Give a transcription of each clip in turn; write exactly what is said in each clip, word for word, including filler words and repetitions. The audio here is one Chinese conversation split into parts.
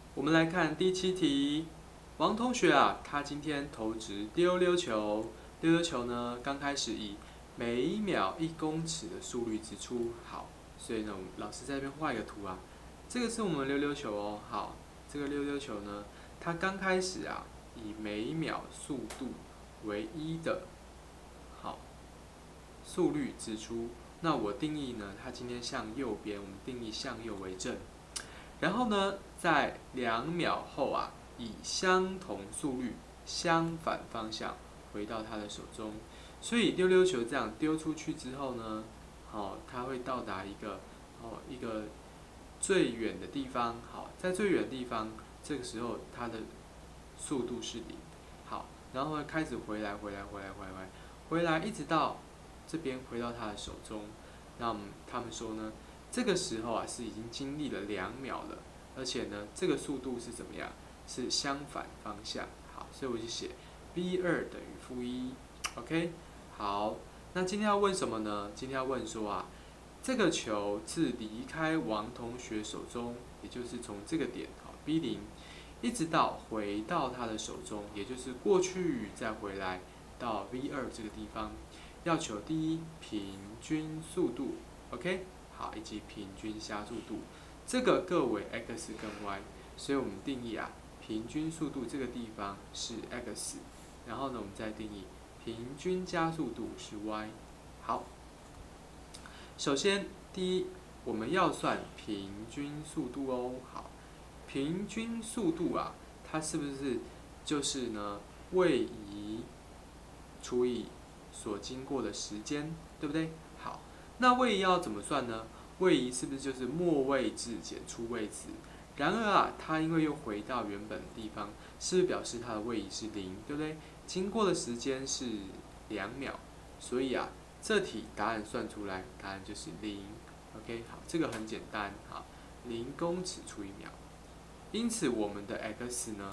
我们来看第七题，王同学啊，他今天投掷溜溜球，溜溜球呢刚开始以每秒一公尺的速率直出，好，所以呢，我们老师在这边画一个图啊，这个是我们溜溜球哦，好，这个溜溜球呢，它刚开始啊以每秒速度为一的，好，速率直出，那我定义呢，它今天向右边，我们定义向右为正。然后呢，在两秒后啊，以相同速率相反方向回到他的手中。所以溜溜球这样丢出去之后呢，好、哦，它会到达一个哦一个最远的地方。好，在最远的地方，这个时候它的速度是零。好，然后呢开始回来，回来，回来，回来，回来，一直到这边回到他的手中。那么他们说呢？这个时候啊，是已经经历了两秒了，而且呢，这个速度是怎么样？是相反方向。好，所以我就写 v 二等于负一 ，OK。好，那今天要问什么呢？今天要问说啊，这个球自离开王同学手中，也就是从这个点好 v 零，一直到回到他的手中，也就是过去再回来到 v 二这个地方，要求第一平均速度 ，OK。好，以及平均加速度，这个各为 x 跟 y， 所以我们定义啊，平均速度这个地方是 x， 然后呢，我们再定义平均加速度是 y。好，首先第一，我们要算平均速度哦。好，平均速度啊，它是不是就是呢位移除以所经过的时间，对不对？好。那位移要怎么算呢？位移是不是就是末位置减出位置？然而啊，它因为又回到原本的地方，是不是表示它的位移是零，对不对？经过的时间是两秒，所以啊，这题答案算出来，答案就是零。OK， 好，这个很简单，好，零公尺除以秒，因此我们的 x 呢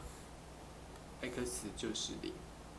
，x 就是零。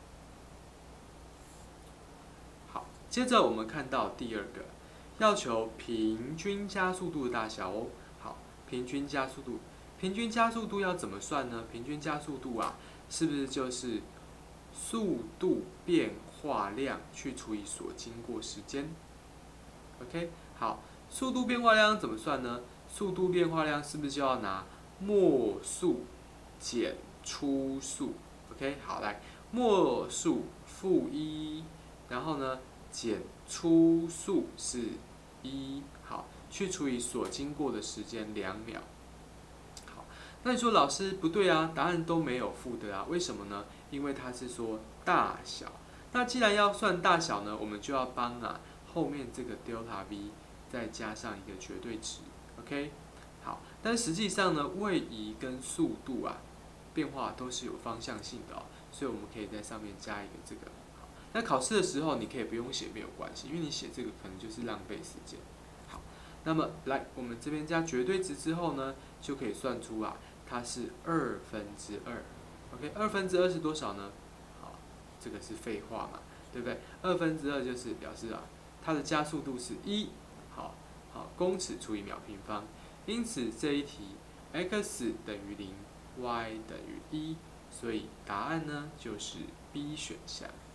好，接着我们看到第二个。要求平均加速度的大小哦。好，平均加速度，平均加速度要怎么算呢？平均加速度啊，是不是就是速度变化量去除以所经过时间 ？OK， 好，速度变化量怎么算呢？速度变化量是不是就要拿末速减初速 ？OK， 好，来，末速负一，然后呢减初速是一，好，去除以所经过的时间两秒。好，那你说老师不对啊，答案都没有负的啊，为什么呢？因为它是说大小。那既然要算大小呢，我们就要帮啊后面这个 delta v 再加上一个绝对值 ，OK？ 好，但实际上呢，位移跟速度啊变化都是有方向性的哦，所以我们可以在上面加一个这个。那考试的时候你可以不用写没有关系，因为你写这个可能就是浪费时间。好，那么来我们这边加绝对值之后呢，就可以算出啊，它是二分之二。OK， 二分之二是多少呢？好，这个是废话嘛，对不对？二分之二就是表示啊，它的加速度是一，好，好，公尺除以秒平方。因此这一题 x 等于零 ，y 等于一，所以答案呢就是 B 选项。